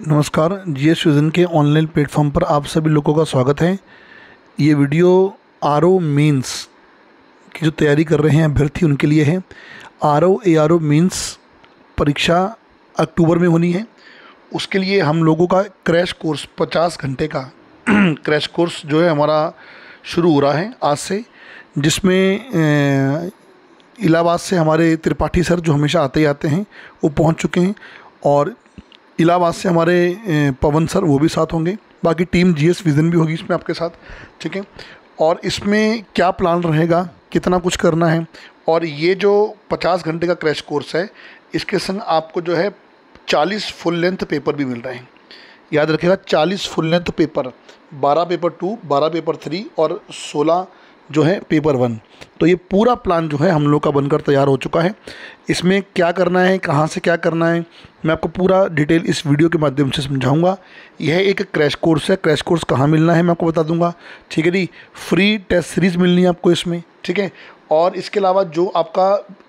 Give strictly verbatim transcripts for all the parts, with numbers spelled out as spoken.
नमस्कार। GS vision के online platform पर आप सभी लोगों का स्वागत है। ये वीडियो आर ओ मेंस की जो तैयारी कर रहे हैं अभ्यर्थी उनके लिए है। R O A R O mains परीक्षा अक्टूबर में होनी है। उसके लिए हम लोगों का क्रैश कोर्स पचास घंटे का क्रैश कोर्स जो है हमारा शुरू हो रहा है आज से, जिसमें इलाहाबाद से हमारे त्रिपाठी सर जो हमेशा आते ही आते हैं वो पहुंच चुके हैं, और इलाहाबाद से हमारे पवन सर वो भी साथ होंगे। बाकी टीम जीएस विजन भी होगी इसमें आपके साथ, ठीक है। और इसमें क्या प्लान रहेगा, कितना कुछ करना है, और ये जो पचास घंटे का क्रैश कोर्स है इसके संग आपको जो है चालीस फुल लेंथ पेपर भी मिल रहे हैं। याद रखिएगा, चालीस फुल लेंथ पेपर, बारह पेपर टू, बारह पेपर थ्री और सोलह जो है पेपर वन। तो ये पूरा प्लान जो है हम लोग का बनकर तैयार हो चुका है। इसमें क्या करना है, कहाँ से क्या करना है, मैं आपको पूरा डिटेल इस वीडियो के माध्यम से समझाऊंगा। यह एक क्रैश कोर्स है। क्रैश कोर्स कहाँ मिलना है मैं आपको बता दूंगा, ठीक है जी। फ्री टेस्ट सीरीज़ मिलनी है आपको इसमें, ठीक है। और इसके अलावा जो आपका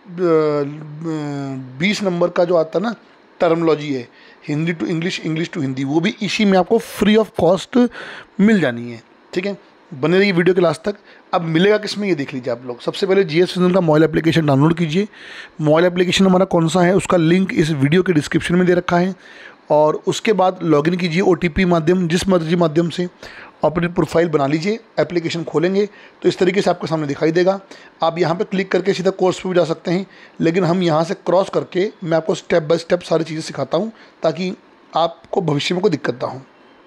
बीस नंबर का जो आता है ना टर्मोलॉजी है, Hindi to English, English to Hindi, वो भी इसी में आपको फ्री ऑफ कॉस्ट मिल जानी है, ठीक है। बने रहिए वीडियो के लास्ट तक। अब मिलेगा किसमें ये देख लीजिए आप लोग। सबसे पहले जीएस विजन का मोबाइल एप्लीकेशन डाउनलोड कीजिए। मोबाइल एप्लीकेशन हमारा कौन सा है उसका लिंक इस वीडियो के डिस्क्रिप्शन में दे रखा है। और उसके बाद लॉगिन कीजिए ओटीपी माध्यम, जिस मर्जी माध्यम से अपनी प्रोफाइल बना लीजिए। एप्लीकेशन खोलेंगे तो इस तरीके से आपके सामने दिखाई देगा। आप यहाँ पे क्लिक करके सीधा कोर्स पे भी जा सकते हैं, लेकिन हम यहाँ से क्रॉस करके मैं आपको स्टेप बाय स्टेप सारी चीज़ें सिखाता हूँ ताकि आपको भविष्य में कोई दिक्कत ना हो।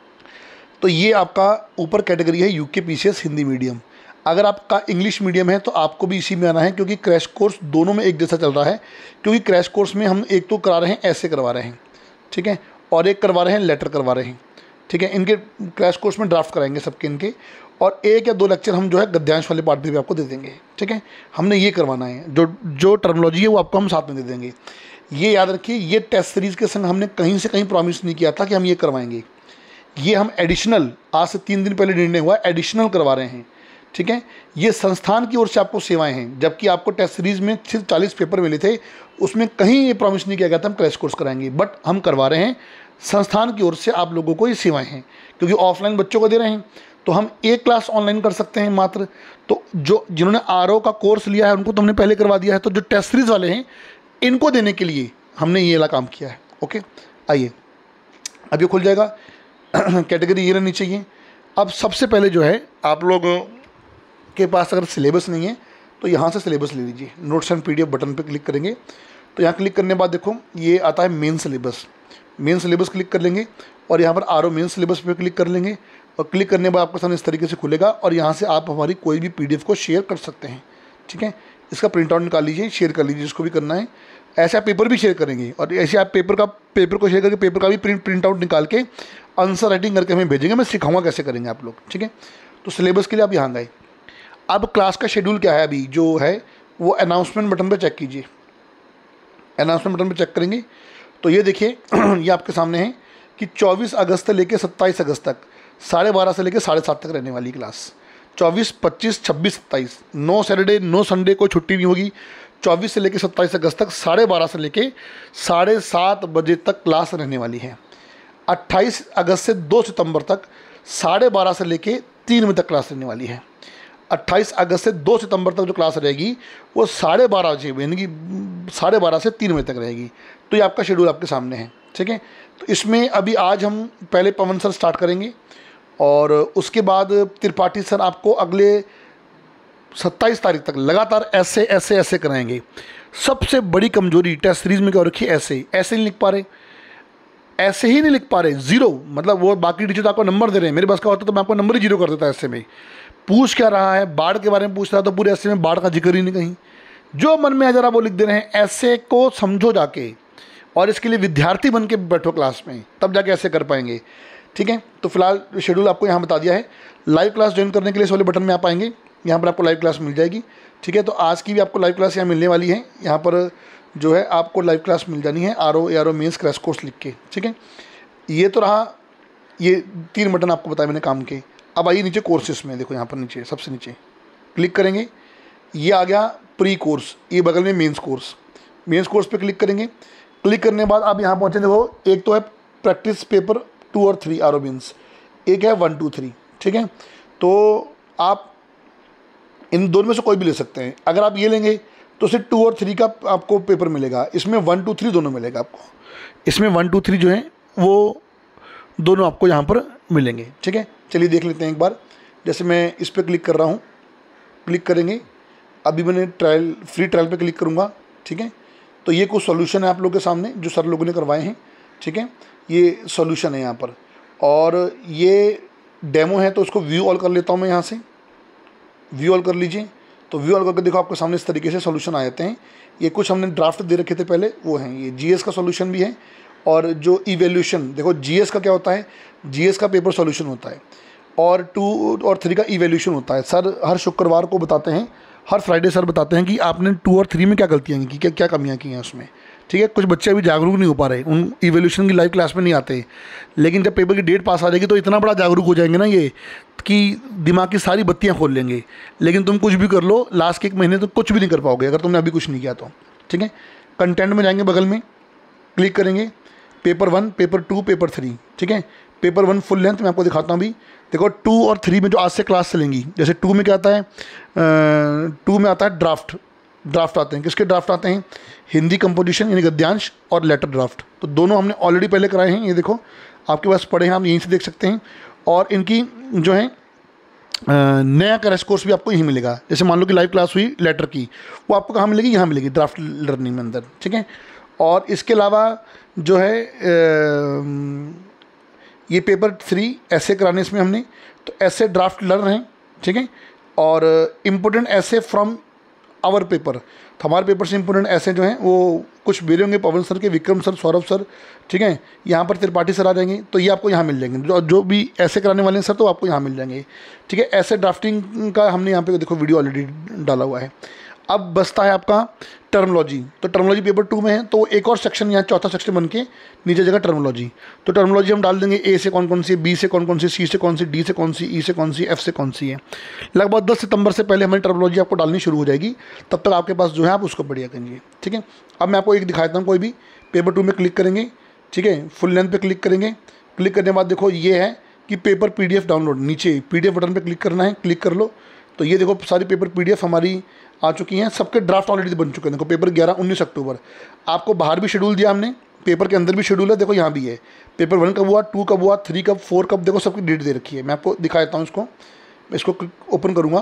तो ये आपका ऊपर कैटेगरी है यूके पीसीएस हिंदी मीडियम। अगर आपका इंग्लिश मीडियम है तो आपको भी इसी में आना है, क्योंकि क्रैश कोर्स दोनों में एक जैसा चल रहा है। क्योंकि क्रैश कोर्स में हम एक तो करा रहे हैं ऐसे करवा रहे हैं, ठीक है, और एक करवा रहे हैं लेटर करवा रहे हैं, ठीक है। इनके क्रैश कोर्स में ड्राफ्ट कराएंगे सबके इनके, और एक या दो लेक्चर हम जो है गद्यांश वाले पार्ट भी आपको दे देंगे, ठीक है। हमने ये करवाना है, जो जो टर्मोलॉजी है वो आपको हम साथ में दे देंगे। ये याद रखिए, ये टेस्ट सीरीज़ के संग हमने कहीं से कहीं प्रॉमिस नहीं किया था कि हम ये करवाएंगे। ये हम एडिशनल, आज से तीन दिन पहले निर्णय हुआ, एडिशनल करवा रहे हैं, ठीक है। ये संस्थान की ओर से आपको सेवाएं हैं, जबकि आपको टेस्ट सीरीज़ में सिर्फ चालीस पेपर मिले थे, उसमें कहीं ये प्रॉमिस नहीं किया गया था हम क्रैश कोर्स कराएंगे। बट हम करवा रहे हैं, संस्थान की ओर से आप लोगों को ये सेवाएं हैं, क्योंकि ऑफलाइन बच्चों को दे रहे हैं तो हम एक क्लास ऑनलाइन कर सकते हैं मात्र। तो जो जिन्होंने आर ओ का कोर्स लिया है उनको तो हमने पहले करवा दिया है, तो जो टेस्ट सीरीज़ वाले हैं इनको देने के लिए हमने ये वाला काम किया है। ओके, आइए अब ये खुल जाएगा। कैटेगरी ये रहनी चाहिए। अब सबसे पहले जो है आप लोग के पास अगर सिलेबस नहीं है तो यहाँ से सिलेबस ले लीजिए। नोट्स एंड पीडीएफ बटन पे क्लिक करेंगे तो यहाँ क्लिक करने के बाद देखो ये आता है main syllabus. Main syllabus click कर लेंगे और यहाँ पर आर ओ मेन सिलेबस पे क्लिक कर लेंगे, और क्लिक करने के बाद आपके सामने इस तरीके से खुलेगा, और यहाँ से आप हमारी कोई भी पीडीएफ को शेयर कर सकते हैं, ठीक है। इसका प्रिंट आउट निकाल लीजिए, शेयर कर लीजिए जिसको भी करना है। ऐसे आप पेपर भी शेयर करेंगे, और ऐसे आप पेपर का पेपर को शेयर करके पेपर का भी प्रिंट प्रिंट आउट निकाल के आंसर राइटिंग करके हमें भेजेंगे। मैं सिखाऊंगा कैसे करेंगे आप लोग, ठीक है। तो सिलेबस के लिए आप यहाँ गए। अब क्लास का शेड्यूल क्या है अभी जो है वो अनाउंसमेंट बटन पर चेक कीजिए। अनाउंसमेंट बटन पर चेक करेंगे तो ये देखिए ये आपके सामने है कि चौबीस अगस्त से लेकर सत्ताईस अगस्त तक साढ़े बारह से लेकर साढ़े सात तक रहने वाली क्लास। चौबीस, पच्चीस, छब्बीस, सत्ताईस, नो सैटरडे नो संडे कोई छुट्टी नहीं होगी। चौबीस से लेकर सत्ताईस अगस्त तक साढ़े बारह से लेकर साढ़े सात बजे तक क्लास रहने वाली है। अट्ठाईस अगस्त से दो सितंबर तक साढ़े बारह से लेकर तीन बजे तक क्लास रहने वाली है। अट्ठाईस अगस्त से दो सितंबर तक जो क्लास रहेगी वो साढ़े बारह बजे यानी कि साढ़े बारह से तीन बजे तक रहेगी। तो ये आपका शेड्यूल आपके सामने है, ठीक है। तो इसमें अभी आज हम पहले पवन सर स्टार्ट करेंगे, और उसके बाद त्रिपाठी सर आपको अगले सत्ताईस तारीख तक लगातार ऐसे ऐसे ऐसे कराएंगे। सबसे बड़ी कमजोरी टेस्ट सीरीज में क्या हो रखी है, ऐसे ऐसे नहीं लिख पा रहे, ऐसे ही नहीं लिख पा रहे, जीरो। मतलब वो बाकी टीचर तो आपको नंबर दे रहे हैं, मेरे पास का होता तो मैं आपको नंबर ही जीरो कर देता ऐसे में। पूछ क्या रहा है, बाढ़ के बारे में पूछ रहा तो पूरे ऐसे में बाढ़ का जिक्र ही नहीं कहीं। जो मन में आ जा रहा वो लिख दे रहे हैं। ऐसे को समझो जाके, और इसके लिए विद्यार्थी बन के बैठो क्लास में, तब जाके ऐसे कर पाएंगे, ठीक है। तो फिलहाल शेड्यूल आपको यहाँ बता दिया है। लाइव क्लास ज्वाइन करने के लिए इस वाले बटन में आप आएंगे, यहाँ पर आपको लाइव क्लास मिल जाएगी, ठीक है। तो आज की भी आपको लाइव क्लास यहाँ मिलने वाली है। यहाँ पर जो है आपको लाइव क्लास मिल जानी है, R O A R O mains crash course लिख के, ठीक है। ये तो रहा, ये तीन बटन आपको बताया मैंने काम के। अब आइए नीचे कोर्सेस में, देखो यहाँ पर नीचे सबसे नीचे क्लिक करेंगे, ये आ गया प्री कोर्स, ये बगल में मेंस कोर्स। मेंस कोर्स पे क्लिक करेंगे। क्लिक करने के बाद आप यहाँ पहुँचे, देखो एक तो है प्रैक्टिस पेपर टू और थ्री आर ओ बीन्स, एक है वन टू थ्री, ठीक है। तो आप इन दोनों में से कोई भी ले सकते हैं। अगर आप ये लेंगे तो सिर्फ टू और थ्री का आपको पेपर मिलेगा, इसमें वन टू थ्री दोनों मिलेगा आपको। इसमें वन टू थ्री जो है वो दोनों आपको यहाँ पर मिलेंगे, ठीक है। चलिए देख लेते हैं एक बार। जैसे मैं इस पर क्लिक कर रहा हूँ, क्लिक करेंगे, अभी मैंने ट्रायल फ्री ट्रायल पे क्लिक करूँगा, ठीक है। तो ये कुछ सॉल्यूशन है आप लोगों के सामने जो सर लोगों ने करवाए हैं, ठीक है। ये सॉल्यूशन है यहाँ पर, और ये डेमो है तो उसको व्यू ऑल कर लेता हूँ मैं यहाँ से। व्यू ऑल कर लीजिए, तो व्यू ऑल करके देखो आपके सामने इस तरीके से सॉल्यूशन आ जाते हैं। ये कुछ हमने ड्राफ्ट दे रखे थे पहले, वो हैं। ये जीएस का सॉल्यूशन भी है, और जो इवैल्यूएशन, देखो जीएस का क्या होता है, जीएस का पेपर सॉल्यूशन होता है, और टू और थ्री का इवैल्यूएशन होता है। सर हर शुक्रवार को बताते हैं, हर फ्राइडे सर बताते हैं कि आपने टू और थ्री में क्या गलतियाँ की, क्या क्या कमियाँ की हैं उसमें, ठीक है। कुछ बच्चे अभी जागरूक नहीं हो पा रहे, उन इवैल्यूएशन की लाइव क्लास में नहीं आते, लेकिन जब पेपर की डेट पास आ जाएगी तो इतना बड़ा जागरूक हो जाएंगे ना ये, कि दिमाग की सारी बत्तियां खोल लेंगे। लेकिन तुम कुछ भी कर लो, लास्ट के एक महीने तो कुछ भी नहीं कर पाओगे अगर तुमने अभी कुछ नहीं किया तो, ठीक है। कंटेंट में जाएंगे, बगल में क्लिक करेंगे, paper one, paper two, paper three, ठीक है। पेपर वन फुल लेंथ मैं आपको दिखाता हूँ अभी। देखो टू और थ्री में जो आज से क्लास चलेंगी, जैसे टू में क्या आता है, टू में आता है ड्राफ्ट, ड्राफ्ट आते हैं। किसके ड्राफ्ट आते हैं? हिंदी कंपोजिशन यानी गद्यांश और लेटर ड्राफ्ट। तो दोनों हमने ऑलरेडी पहले कराए हैं, ये देखो आपके पास पढ़े हैं, आप यहीं से देख सकते हैं। और इनकी जो है नया क्रैश कोर्स भी आपको यहीं मिलेगा। जैसे मान लो कि लाइव क्लास हुई लेटर की, वो आपको कहाँ मिलेगी? यहाँ मिलेगी, ड्राफ्ट लर्निंग में अंदर, ठीक है। और इसके अलावा जो है ये पेपर थ्री ऐसे कराने इसमें हमने, तो ऐसे ड्राफ्ट लर्न हैं, ठीक है। और इम्पोर्टेंट ऐसे फ्रॉम आवर पेपर, तो हमारे पेपर से इंपॉर्टेंट ऐसे जो हैं वो कुछ मेरे होंगे, पवन सर के, विक्रम सर, सौरभ सर, ठीक है। यहाँ पर त्रिपाठी सर आ जाएंगे, तो ये आपको यहाँ मिल जाएंगे। जो जो भी ऐसे कराने वाले हैं सर, तो आपको यहाँ मिल जाएंगे, ठीक है। ऐसे ड्राफ्टिंग का हमने यहाँ पे देखो वीडियो ऑलरेडी डाला हुआ है। अब बसता है आपका टर्मोलॉजी। तो टर्मोलॉजी पेपर टू में है, तो एक और सेक्शन यहाँ चौथा सेक्शन बन के नीचे जगह टर्मोलॉजी। तो टर्मोलॉजी हम डाल देंगे, ए से कौन कौन सी, बी से कौन कौन सी, सी से कौन सी, डी से कौन सी, ई से कौन सी, एफ से कौन सी है। लगभग दस सितंबर से पहले हमारी टर्मोलॉजी आपको डालनी शुरू हो जाएगी, तब तक आपके पास जो है आप उसको बढ़िया करेंगे, ठीक है। अब मैं आपको एक दिखाता हूँ, कोई भी पेपर टू में क्लिक करेंगे, ठीक है, फुल लेंथ पे क्लिक करेंगे। क्लिक करने के बाद देखो ये है कि पेपर पीडीएफ डाउनलोड, नीचे पीडीएफ बटन पे क्लिक करना है, क्लिक कर लो। तो ये देखो सारी पेपर पीडीएफ हमारी आ चुकी हैं, सबके ड्राफ्ट ऑलरेडी बन चुके हैं। देखो पेपर ग्यारह उन्नीस अक्टूबर, आपको बाहर भी शेड्यूल दिया हमने, पेपर के अंदर भी शेड्यूल है, देखो यहाँ भी है। पेपर वन कब हुआ, टू कब हुआ, थ्री कब, फोर कब, देखो सबकी डेट दे रखी है। मैं आपको दिखा देता हूँ इसको, मैं इसको ओपन करूँगा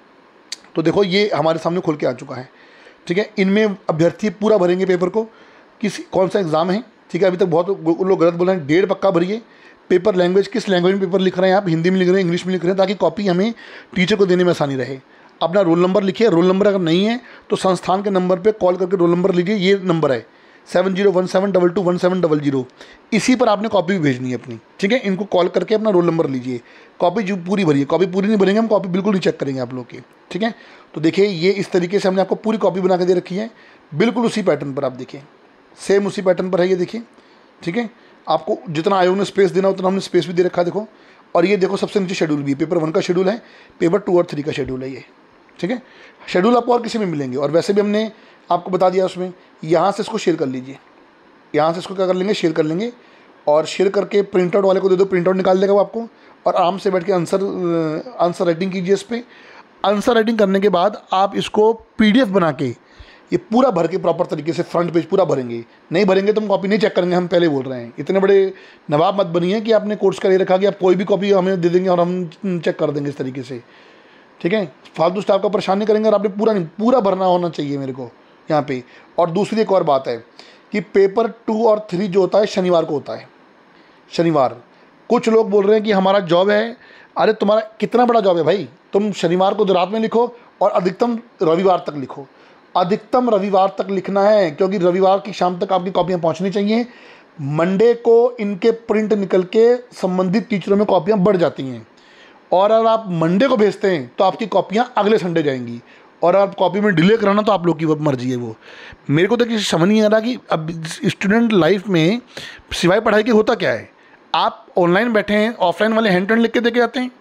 तो देखो ये हमारे सामने खुल के आ चुका है, ठीक है। इनमें अभ्यर्थी पूरा भरेंगे पेपर को, किस कौन सा एग्ज़ाम है, ठीक है। अभी तक बहुत लोग गलत बोल रहे हैं, डेढ़ पक्का भरिए। पेपर लैंग्वेज, किस लैंग्वेज में पेपर लिख रहे हैं आप, हिंदी में लिख रहे हैं, इंग्लिश में लिख रहे हैं, ताकि कॉपी हमें टीचर को देने में आसानी रहे। अपना रोल नंबर लिखिए, रोल नंबर अगर नहीं है तो संस्थान के नंबर पे कॉल करके रोल नंबर लीजिए, ये नंबर है seven zero one seven double two one seven double zero, इसी पर आपने कॉपी भी भेजनी है अपनी, ठीक है। इनको कॉल करके अपना रोल नंबर लीजिए, कॉपी जो पूरी भरिए। कॉपी पूरी नहीं भरेंगे हम, कॉपी बिल्कुल नहीं चेक करेंगे आप लोग की, ठीक है। तो देखिए ये इस तरीके से हमने आपको पूरी कॉपी बना के दे रखी है, बिल्कुल उसी पैटर्न पर। आप देखिए सेम उसी पैटर्न पर है ये, देखिए, ठीक है। आपको जितना आयोग ने स्पेस देना उतना हमने स्पेस भी दे रखा है, देखो। और ये देखो सबसे नीचे शेड्यूल भी, पेपर वन का शेड्यूल है, पेपर टू और थ्री का शेड्यूल है ये, ठीक है। शेड्यूल आपको और किसी में मिलेंगे, और वैसे भी हमने आपको बता दिया उसमें। यहाँ से इसको शेयर कर लीजिए, यहाँ से इसको क्या कर लेंगे, शेयर कर लेंगे, और शेयर करके प्रिंट आउट वाले को दे दो, प्रिंट आउट निकाल देगा वो आपको। और आराम से बैठ के आंसर आंसर राइटिंग कीजिए इस पर। आंसर राइटिंग करने के बाद आप इसको पीडीएफ बना के ये पूरा भर के प्रॉपर तरीके से फ्रंट पेज पूरा भरेंगे। नहीं भरेंगे तो हम कॉपी नहीं चेक करेंगे, हम पहले बोल रहे हैं। इतने बड़े नवाब मत बनिए कि आपने कोर्स का ले रखा कि आप कोई भी कॉपी हमें दे देंगे और हम चेक कर देंगे इस तरीके से, ठीक है। फालतू स्टाफ का परेशान नहीं करेंगे, और आपने पूरा नहीं पूरा भरना होना चाहिए मेरे को यहाँ पे। और दूसरी एक और बात है कि पेपर टू और थ्री जो होता है शनिवार को होता है, शनिवार। कुछ लोग बोल रहे हैं कि हमारा जॉब है, अरे तुम्हारा कितना बड़ा जॉब है भाई, तुम शनिवार को रात में लिखो और अधिकतम रविवार तक लिखो। अधिकतम रविवार तक लिखना है, क्योंकि रविवार की शाम तक आपकी कॉपियाँ पहुँचनी चाहिए। मंडे को इनके प्रिंट निकल के संबंधित टीचरों में कॉपियाँ बढ़ जाती हैं, और अगर आप मंडे को भेजते हैं तो आपकी कॉपियाँ अगले संडे जाएंगी। और आप कॉपी में डिले कराना तो आप लोग की मर्जी है वो। मेरे को तो किसी समझ नहीं आ रहा कि अब स्टूडेंट लाइफ में सिवाय पढ़ाई के होता क्या है। आप ऑनलाइन बैठे हैं, ऑफलाइन वाले हैंड टर्न लिख के देके जाते हैं।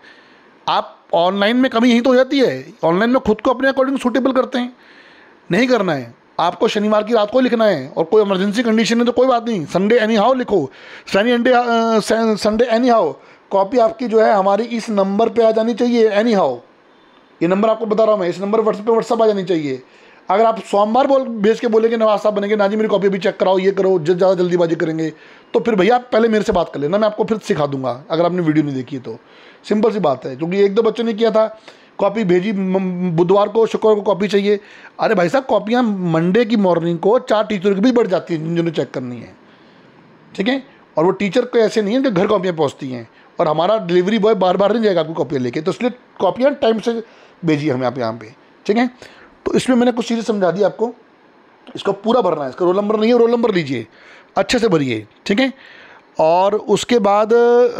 आप ऑनलाइन में कमी यही तो हो जाती है, ऑनलाइन में खुद को अपने अकॉर्डिंग सूटेबल करते हैं। नहीं करना है, आपको शनिवार की रात को लिखना है, और कोई इमरजेंसी कंडीशन है तो कोई बात नहीं, संडे एनी हाउ लिखो, शनि अंडे संडे एनी हाउ। कॉपी आपकी जो है हमारी इस नंबर पे आ जानी चाहिए एनी हाउ। ये नंबर आपको बता रहा हूँ मैं, इस नंबर व्हाट्सएप पे व्हाट्सएप आ जानी चाहिए। अगर आप सोमवार बोल भेज के बोलेंगे नवाज साहब बनेंगे, ना जी मेरी कॉपी अभी चेक कराओ, ये करो, जिस ज़्यादा जल्दीबाजी करेंगे तो फिर भैया आप पहले मेरे से बात कर लेना, मैं आपको फिर सिखा दूंगा अगर आपने वीडियो नहीं देखी है तो। सिंपल सी बात है, क्योंकि एक दो बच्चों ने किया था, कॉपी भेजी बुधवार को, शुक्रवार को कॉपी चाहिए। अरे भाई साहब, कॉपियाँ मंडे की मॉर्निंग को चार टीचर की भी बढ़ जाती हैं जिन्होंने चेक करनी है, ठीक है। और वो टीचर को ऐसे नहीं है कि घर कॉपियाँ पहुँचती हैं, और हमारा डिलीवरी बॉय बार बार नहीं जाएगा आपको कॉपियाँ लेके, तो इसलिए कॉपियाँ टाइम से भेजिए हमें आप यहाँ पे, ठीक है। तो इसमें मैंने कुछ चीज़ें समझा दी आपको, इसको पूरा भरना है, इसका रोल नंबर नहीं है, रोल नंबर लीजिए, अच्छे से भरिए, ठीक है। और उसके बाद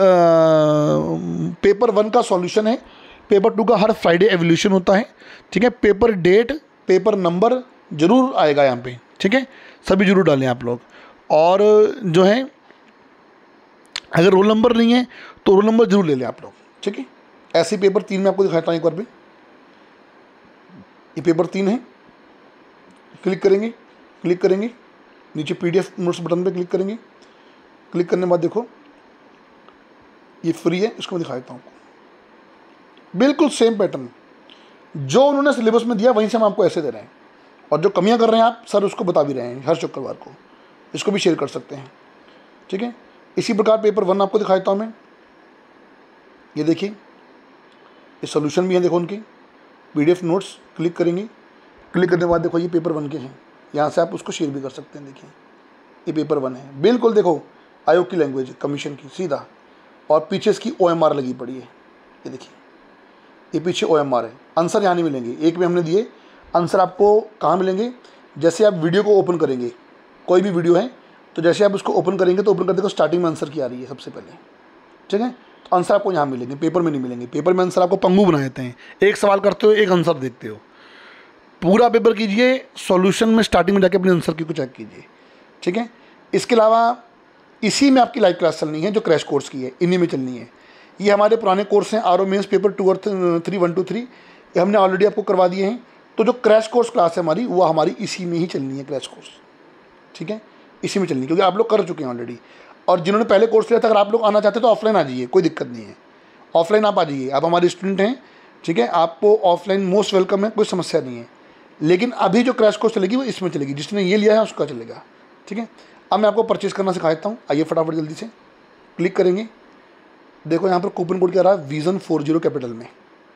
आ, पेपर वन का सॉल्यूशन है, पेपर टू का हर फ्राइडे एवोल्यूशन होता है, ठीक है। पेपर डेट, पेपर नंबर जरूर आएगा यहाँ पे, ठीक है, सभी जरूर डालें आप लोग। और जो है अगर रोल नंबर नहीं है तो रोल नंबर जरूर ले लें आप लोग, ठीक है। ऐसे पेपर तीन में आपको दिखाता हूँ एक बार भी, ये पेपर तीन है, क्लिक करेंगे, क्लिक करेंगे नीचे पीडीएफ नोट्स बटन पे क्लिक करेंगे, क्लिक करने के बाद देखो ये फ्री है, इसको मैं दिखा देता हूँ आपको। बिल्कुल सेम पैटर्न जो उन्होंने सिलेबस में दिया वहीं से हम आपको ऐसे दे रहे हैं, और जो कमियां कर रहे हैं आप सर उसको बता भी रहे हैं हर शुक्रवार को, इसको भी शेयर कर सकते हैं, ठीक है। इसी प्रकार पेपर वन आपको दिखा देता हूँ मैं, ये देखिए ये सोल्यूशन भी है, देखो उनकी पीडीएफ नोट्स, क्लिक करेंगे, क्लिक करने के बाद देखो ये पेपर वन के हैं, यहाँ से आप उसको शेयर भी कर सकते हैं। देखिए ये पेपर वन है, बिल्कुल देखो आयोग की लैंग्वेज, कमीशन की सीधा, और पीछे इसकी ओएमआर लगी पड़ी है, ये देखिए ये पीछे ओएमआर है। आंसर यहाँ नहीं मिलेंगे, एक में हमने दिए, आंसर आपको कहाँ मिलेंगे, जैसे आप वीडियो को ओपन करेंगे, कोई भी वीडियो है तो जैसे आप उसको ओपन करेंगे तो ओपन कर देखो स्टार्टिंग में आंसर की आ रही है सबसे पहले, ठीक है। तो आंसर आपको यहाँ मिलेंगे, पेपर में नहीं मिलेंगे। पेपर में आंसर आपको पंगू बना देते हैं, एक सवाल करते हो एक आंसर देखते हो। पूरा पेपर कीजिए, सॉल्यूशन में स्टार्टिंग में जाके अपने आंसर की को चेक कीजिए, ठीक है। इसके अलावा इसी में आपकी लाइव क्लास चलनी है जो क्रैश कोर्स की है, इन्हीं में चलनी है। ये हमारे पुराने कोर्स हैं, R O mains paper two और थ्री वन टू थ्री, ये हमने ऑलरेडी आपको करवा दिए हैं। तो जो क्रैश कोर्स क्लास है हमारी, वो हमारी इसी में ही चलनी है, क्रैश कोर्स, ठीक है, इसी में चलनी है, क्योंकि आप लोग कर चुके हैं ऑलरेडी। और जिन्होंने पहले कोर्स लिया था, अगर आप लोग आना चाहते हैं तो ऑफलाइन आ जाइए, कोई दिक्कत नहीं है, ऑफलाइन आप आ जाइए, आप हमारे स्टूडेंट हैं, ठीक है। आपको ऑफलाइन मोस्ट वेलकम है, कोई समस्या नहीं है। लेकिन अभी जो क्रैश कोर्स चलेगी वो इसमें चलेगी, जिसने ये लिया है उसका चलेगा, ठीक है। अब मैं आपको परचेज करना सिखा देता हूँ, आइए फटाफट जल्दी से क्लिक करेंगे। देखो यहाँ पर कूपन कोड क्या रहा है, विजन फोर जीरो कैपिटल में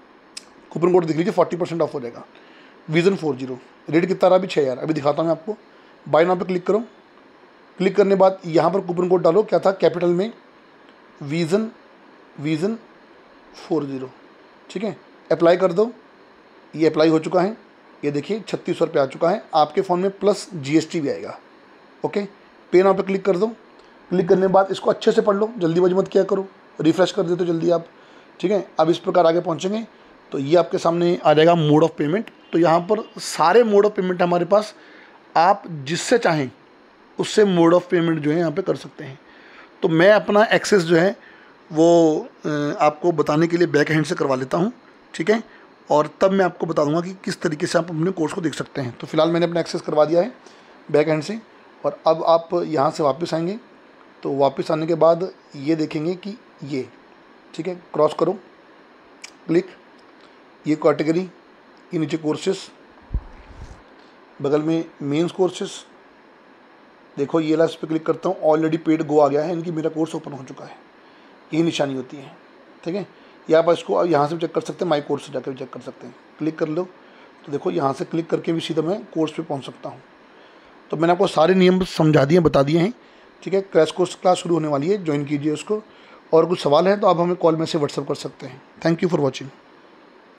कूपन कोड दिख लीजिए, फोर्टी परसेंट ऑफ हो जाएगा, विजन फोर जीरो। रेट कितना रहा अभी, छः हज़ार। अभी दिखाता हूँ मैं आपको, बाय नाउ पे क्लिक करो, क्लिक करने के बाद यहाँ पर कूपन कोड डालो, क्या था, कैपिटल में विजन विजन फोर जीरो, ठीक है। अप्लाई कर दो, ये अप्लाई हो चुका है, ये देखिए छत्तीस सौ रुपये आ चुका है आपके फ़ोन में, प्लस जीएसटी भी आएगा, ओके। पे नाउ पे क्लिक कर दो, क्लिक करने के बाद इसको अच्छे से पढ़ लो, जल्दीबाजी मत किया करो, रिफ्रेश कर देते हो जल्दी आप, ठीक है। अब इस प्रकार आगे पहुँचेंगे तो ये आपके सामने आ जाएगा मोड ऑफ पेमेंट। तो यहाँ पर सारे मोड ऑफ पेमेंट हमारे पास, आप जिससे चाहें उससे मोड ऑफ पेमेंट जो है यहाँ पे कर सकते हैं। तो मैं अपना एक्सेस जो है वो आपको बताने के लिए बैक हैंड से करवा लेता हूँ, ठीक है, और तब मैं आपको बता दूंगा कि किस तरीके से आप अपने कोर्स को देख सकते हैं। तो फिलहाल मैंने अपना एक्सेस करवा दिया है बैक हैंड से, और अब आप यहाँ से वापस आएंगे, तो वापस आने के बाद ये देखेंगे कि ये, ठीक है, क्रॉस करो, क्लिक, ये कैटेगरी, ये नीचे कोर्सेस, बगल में मेंस कोर्सेस, देखो ये लास्ट पे क्लिक करता हूँ, ऑलरेडी पेड गो आ गया है, इनकी मेरा कोर्स ओपन हो चुका है, यही निशानी होती है, ठीक है। या आप इसको यहाँ से चेक कर सकते हैं, माई कोर्स से जाकर भी चेक कर सकते हैं, क्लिक कर लो, तो देखो यहाँ से क्लिक करके भी सीधा मैं कोर्स पे पहुँच सकता हूँ। तो मैंने आपको सारे नियम समझा दिए, बता दिए हैं, ठीक है। क्रैश कोर्स क्लास शुरू होने वाली है, ज्वाइन कीजिए उसको, और कुछ सवाल है तो आप हमें कॉल में से व्हाट्सअप कर सकते हैं। Thank you for watching.